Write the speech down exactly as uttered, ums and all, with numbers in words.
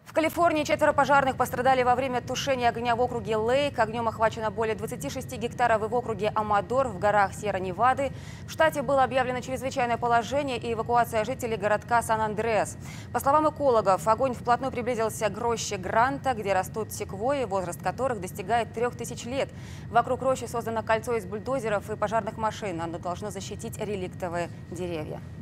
В Калифорнии четверо пожарных пострадали во время тушения огня в округе Лейк. Огнем охвачено более двадцати шести гектаров и в округе Амадор в горах Сьерра-Невады. В штате было объявлено чрезвычайное положение и эвакуация жителей городка Сан-Андреас. По словам экологов, огонь вплотную приблизился к роще Гранта, где растут секвойи, возраст которых достигает трех тысяч лет. Вокруг рощи создано кольцо из бульдозеров и пожарных машин. Оно должно защитить реликтовые деревья.